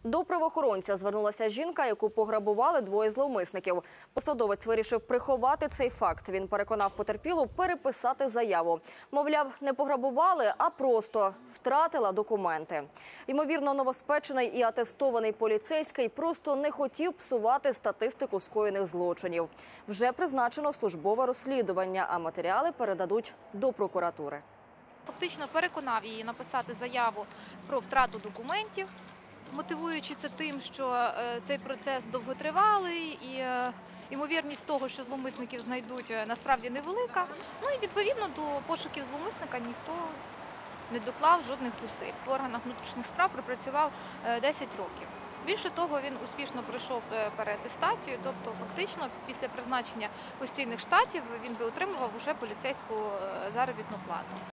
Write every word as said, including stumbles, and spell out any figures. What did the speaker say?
До правоохоронця звернулася жінка, яку пограбували двоє зловмисників. Посадовець вирішив приховати цей факт. Він переконав потерпілу переписати заяву. Мовляв, не пограбували, а просто втратила документи. Ймовірно, новоспечений і атестований поліцейський просто не хотів псувати статистику скоєних злочинів. Вже призначено службове розслідування, а матеріали передадуть до прокуратури. Фактично переконав її написати заяву про втрату документів, мотивуючи це тим, що цей процес довготривалий і ймовірність того, що зловмисників знайдуть, насправді невелика. Ну і відповідно до пошуків зловмисника ніхто не доклав жодних зусиль. В органах внутрішніх справ пропрацював десять років. Більше того, він успішно пройшов переатестацію, тобто фактично після призначення постійних штатів він би отримував уже поліцейську заробітну плату.